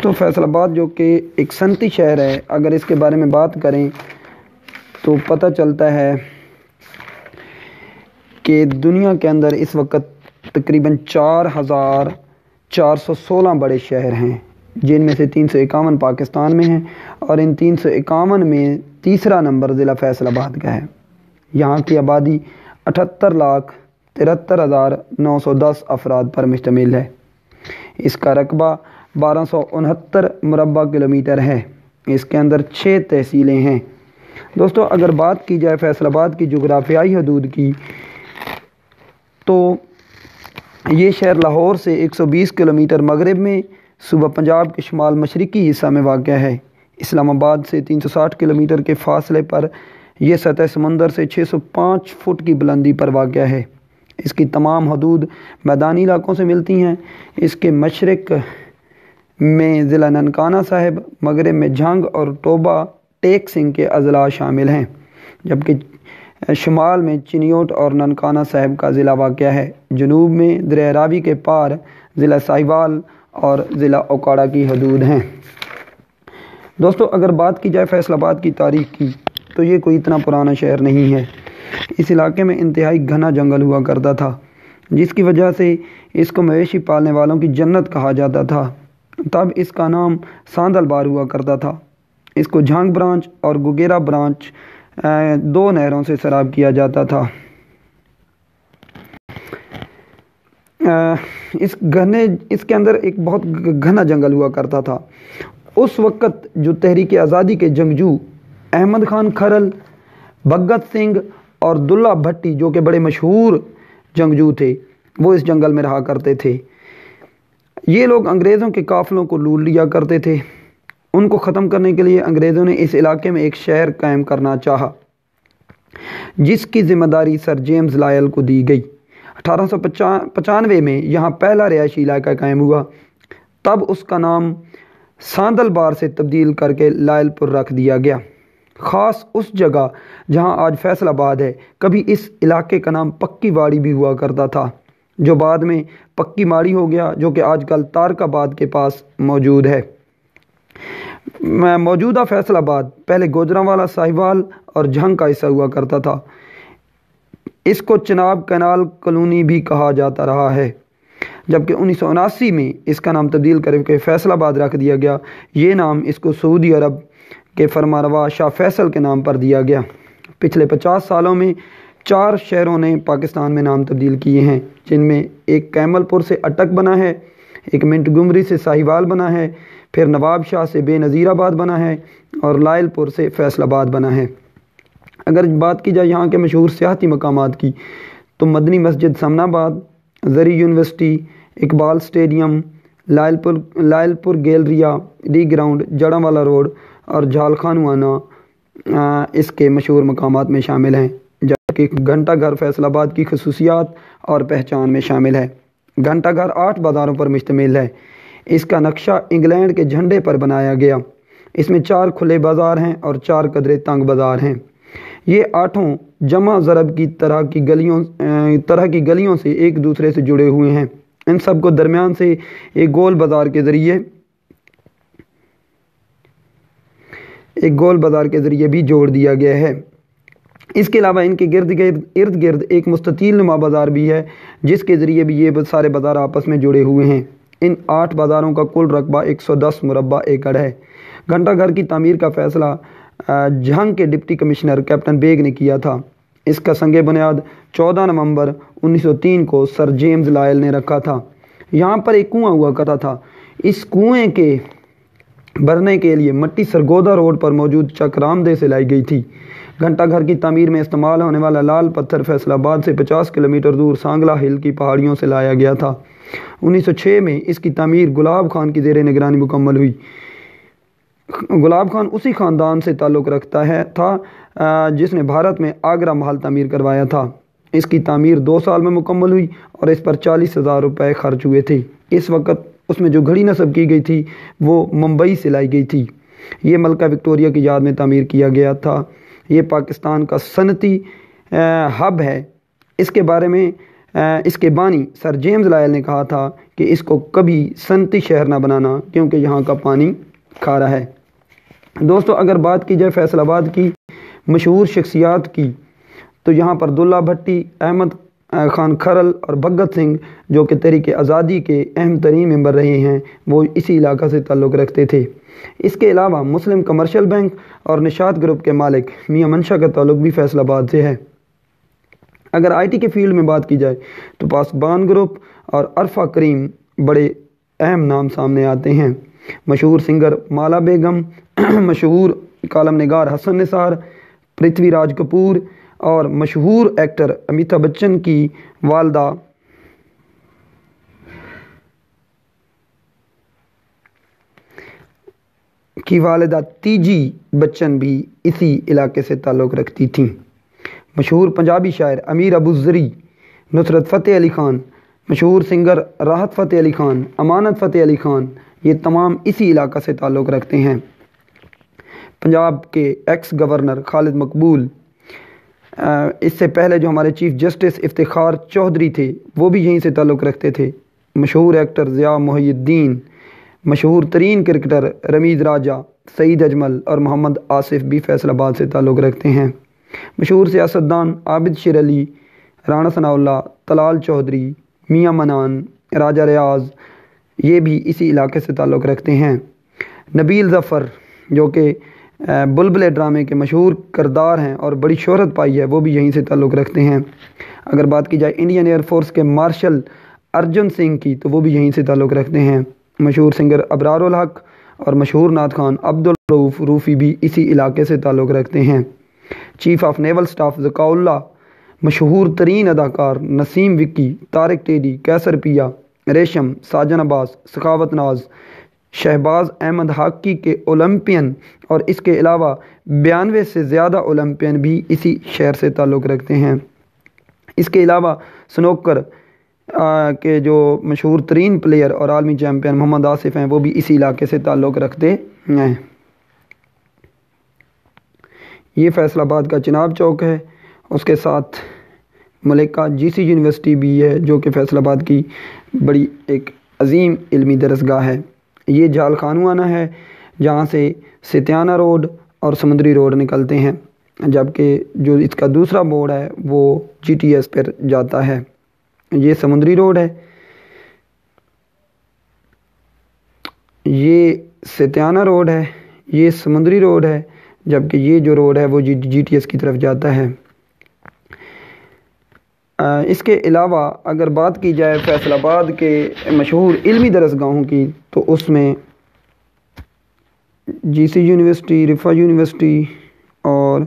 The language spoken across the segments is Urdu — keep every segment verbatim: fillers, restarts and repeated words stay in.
دوستوں فیصل آباد جو کہ ایک صنعتی شہر ہے، اگر اس کے بارے میں بات کریں تو پتہ چلتا ہے کہ دنیا کے اندر اس وقت تقریباً چار ہزار چار سو سولہ بڑے شہر ہیں، جن میں سے تین سو اکاون پاکستان میں ہیں، اور ان تین سو اکاون میں تیسرا نمبر ضلع فیصل آباد کا ہے۔ یہاں کی آبادی اٹھہتر لاکھ ترہتر ہزار نو سو دس افراد پر مشتمل ہے۔ اس کا رقبہ بارہ سو انہتر مربع کلومیٹر ہے۔ اس کے اندر چھ تحصیلیں ہیں۔ دوستو اگر بات کی جائے فیصل آباد کی جغرافیائی حدود کی، تو یہ شہر لاہور سے ایک سو بیس کلومیٹر مغرب میں صوبہ پنجاب کے شمال مشرقی حصہ میں واقع ہے۔ اسلام آباد سے تین سو ساٹھ کلومیٹر کے فاصلے پر یہ سطح سمندر سے چھ سو پانچ فٹ کی بلندی پر واقع ہے۔ اس کی تمام حدود میدانی علاقوں سے ملتی ہیں۔ اس کے مشرق میں ضلع ننکانہ صاحب، مغرب میں جھنگ اور ٹوبہ ٹیک سنگھ کے اضلاع شامل ہیں، جبکہ شمال میں چنیوٹ اور ننکانہ صاحب کا ضلع واقع ہے۔ جنوب میں دریائے راوی کے پار ضلع ساہیوال اور ضلع اوکاڑا کی حدود ہیں۔ دوستو اگر بات کی جائے فیصل آباد کی تاریخ کی، تو یہ کوئی اتنا پرانا شہر نہیں ہے۔ اس علاقے میں انتہائی گھنا جنگل ہوا کرتا تھا، جس کی وجہ سے اس کو مویشی پالنے والوں کی جنت کہا جاتا تھا۔ تب اس کا نام ساندل بار ہوا کرتا تھا۔ اس کو جھنگ برانچ اور گگیرا برانچ دو نہروں سے سیراب کیا جاتا تھا۔ اس گھنے اس کے اندر ایک بہت گھنا جنگل ہوا کرتا تھا۔ اس وقت جو تحریک آزادی کے جنگجو احمد خان کھرل، بھگت سنگھ اور دلہ بھٹی جو کہ بڑے مشہور جنگجو تھے، وہ اس جنگل میں رہا کرتے تھے۔ یہ لوگ انگریزوں کے قافلوں کو لوٹ لیا کرتے تھے۔ ان کو ختم کرنے کے لیے انگریزوں نے اس علاقے میں ایک شہر قائم کرنا چاہا، جس کی ذمہ داری سر جیمز لائل کو دی گئی۔ اٹھارہ سو پچانوے میں یہاں پہلا رہائشی علاقہ قائم ہوا۔ تب اس کا نام ساندل بار سے تبدیل کر کے لائل پور رکھ دیا گیا۔ خاص اس جگہ جہاں آج فیصل آباد ہے، کبھی اس علاقے کا نام پکی واڑی بھی ہوا کرتا تھا، جو بعد میں پکی ماڑی ہو گیا، جو کہ آج کل تارک آباد کے پاس موجود ہے۔ موجودہ فیصل آباد پہلے گوجرانوالا، ساہیوال اور جھنگ کا حصہ ہوا کرتا تھا۔ اس کو چناب کینال کالونی بھی کہا جاتا رہا ہے، جبکہ انیس سو اناسی میں اس کا نام تبدیل کر کے فیصل آباد رکھ دیا گیا۔ یہ نام اس کو سعودی عرب کے فرمانروا شاہ فیصل کے نام پر دیا گیا۔ پچھلے پچاس سالوں میں چار شہروں نے پاکستان میں نام تبدیل کیے ہیں، جن میں ایک کیمل پور سے اٹک بنا ہے، ایک منٹ گمری سے ساہیوال بنا ہے، پھر نواب شاہ سے بے نظیر آباد بنا ہے، اور لائل پور سے فیصل آباد بنا ہے۔ اگر بات کی جائے یہاں کے مشہور سیاحتی مقامات کی، تو مدنی مسجد سمن آباد، زرعی university, Iqbal stadium, Lyallpur Lyallpur galleria, D ground, جڑاں والا روڈ اور جھال خانوانہ اس کے مشہور مقامات میں شامل ہیں، جبکہ گھنٹہ گھر فیصل آباد کی خصوصیات اور پہچان میں شامل ہے۔ گھنٹہ گھر آٹھ بازاروں پر مشتمل ہے۔ اس کا نقشہ انگلینڈ کے جھنڈے پر بنایا گیا۔ اس میں چار کھلے بازار ہیں اور چار قدرے تنگ بازار ہیں۔ یہ آٹھوں جمع ضرب کی طرح کی گلیوں طرح کی گلیوں سے ایک دوسرے سے جڑے ہوئے ہیں۔ ان سب کو درمیان سے ایک گول بازار کے ذریعے ایک گول بازار کے ذریعے بھی جوڑ دیا گیا ہے۔ اس کے علاوہ ان کے گرد گرد ارد گرد ایک مستطیل نما بازار بھی ہے، جس کے ذریعے بھی یہ سارے بازار آپس میں جڑے ہوئے ہیں۔ ان آٹھ بازاروں کا کل رقبہ ایک سو دس مربع ایکڑ ہے۔ گھنٹہ گھر کی تعمیر کا فیصلہ جھنگ کے ڈپٹی کمشنر کیپٹن بیگ نے کیا تھا۔ اس کا سنگ بنیاد چودہ نومبر انیس سو تین کو سر جیمز لائل نے رکھا تھا۔ یہاں پر ایک کنواں ہوا کرتا تھا۔ اس کنویں کے بھرنے کے لیے مٹی سرگودا روڈ پر موجود چک رامدے سے لائی گئی تھی۔ گھنٹہ گھر کی تعمیر میں استعمال ہونے والا لال پتھر فیصل آباد سے پچاس کلومیٹر دور سانگلہ ہل کی پہاڑیوں سے لایا گیا تھا۔ انیس سو چھ میں اس کی تعمیر گلاب خان کی زیر نگرانی مکمل ہوئی۔ گلاب خان اسی خاندان سے تعلق رکھتا ہے تھا جس نے بھارت میں آگرہ محل تعمیر کروایا تھا۔ اس کی تعمیر دو سال میں مکمل ہوئی اور اس پر چالیس ہزار روپے خرچ ہوئے تھے۔ اس وقت اس میں جو گھڑی نصب کی گئی تھی وہ ممبئی سے لائی گئی تھی۔ یہ ملکہ وکٹوریہ کی یاد میں تعمیر کیا گیا تھا۔ یہ پاکستان کا صنعتی ہب ہے۔ اس کے بارے میں اس کے بانی سر جیمز لائل نے کہا تھا کہ اس کو کبھی صنعتی شہر نہ بنانا کیونکہ یہاں کا پانی کھارا ہے۔ دوستو اگر بات کی جائے فیصل آباد کی مشہور شخصیات کی تو یہاں پر دلہ بھٹی، احمد خان کھرل اور بھگت سنگھ جو کہ تحریک آزادی کے اہم ترین ممبر رہے ہیں وہ اسی علاقہ سے تعلق رکھتے تھے۔ اس کے علاوہ مسلم کمرشل بینک اور نشاط گروپ کے مالک میاں منشا کا تعلق بھی فیصل آباد سے ہے۔ اگر آئی ٹی کے فیلڈ میں بات کی جائے تو پاسبان گروپ اور عرفہ کریم بڑے اہم نام سامنے آتے ہیں۔ مشہور سنگر مالا بیگم، مشہور کالم نگار حسن نثار، پرتھوی راج کپور اور مشہور ایکٹر امیتابھ بچن کی والدہ کی والدہ تیجی بچن بھی اسی علاقے سے تعلق رکھتی تھیں۔ مشہور پنجابی شاعر امیر ابو ظری، نصرت فتح علی خان، مشہور سنگر راحت فتح علی خان، امانت فتح علی خان، یہ تمام اسی علاقہ سے تعلق رکھتے ہیں۔ پنجاب کے ایکس گورنر خالد مقبول، اس سے پہلے جو ہمارے چیف جسٹس افتخار چودھری تھے وہ بھی یہیں سے تعلق رکھتے تھے۔ مشہور ایکٹر ضیاء محی الدین، مشہور ترین کرکٹر رمیز راجہ، سعید اجمل اور محمد آصف بھی فیصل آباد سے تعلق رکھتے ہیں۔ مشہور سیاستدان عابد شیر علی، رانا ثناء اللہ، طلال چودھری، میاں منان، راجہ ریاض، یہ بھی اسی علاقے سے تعلق رکھتے ہیں۔ نبیل ظفر جو کہ بلبلے ڈرامے کے مشہور کردار ہیں اور بڑی شہرت پائی ہے وہ بھی یہیں سے تعلق رکھتے ہیں۔ اگر بات کی جائے انڈین ایئر فورس کے مارشل ارجن سنگھ کی تو وہ بھی یہیں سے تعلق رکھتے ہیں۔ مشہور سنگر ابرار الحق اور مشہور نعت خوان عبدالرؤف روفی بھی اسی علاقے سے تعلق رکھتے ہیں۔ Chief of naval staff Zakaullah, مشہور ترین اداکار نسیم وکی، طارق ٹیڈی، کیسر پیا، ریشم، ساجن عباس، سخاوت ناز، شہباز احمد ہاکی کے اولمپئن اور اس کے علاوہ بیانوے سے زیادہ اولمپئن بھی اسی شہر سے تعلق رکھتے ہیں۔ اس کے علاوہ سنوکر کے جو مشہور ترین پلیئر اور عالمی چیمپئن محمد آصف ہیں وہ بھی اسی علاقے سے تعلق رکھتے ہیں۔ یہ فیصل آباد کا چناب چوک ہے، اس کے ساتھ ملکہ جی سی یونیورسٹی بھی ہے جو کہ فیصل آباد کی بڑی ایک عظیم علمی درسگاہ ہے۔ یہ جھال خانوانہ ہے جہاں سے ستیانہ روڈ اور سمندری روڈ نکلتے ہیں، جبکہ جو اس کا دوسرا موڑ ہے وہ جی ٹی ایس پر جاتا ہے۔ یہ سمندری روڈ ہے، یہ ستیانہ روڈ ہے، یہ سمندری روڈ ہے، جبکہ یہ جو روڈ ہے وہ جی جی ٹی ایس کی طرف جاتا ہے۔ اس کے علاوہ اگر بات کی جائے فیصل آباد کے مشہور علمی درسگاہوں کی تو اس میں G C university, Riphah university اور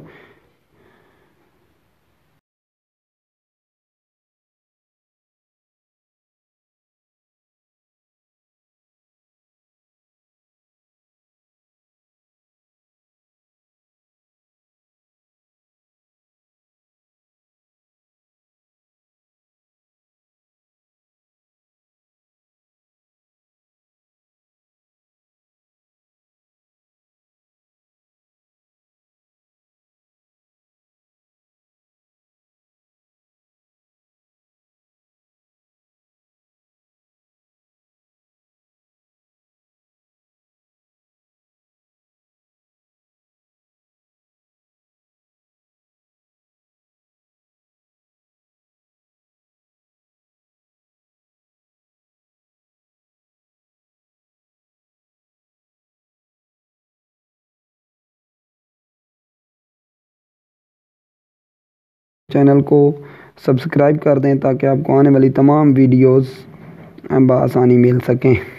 چینل کو سبسکرائب کر دیں تاکہ آپ کو آنے والی تمام ویڈیوز بآسانی مل سکیں۔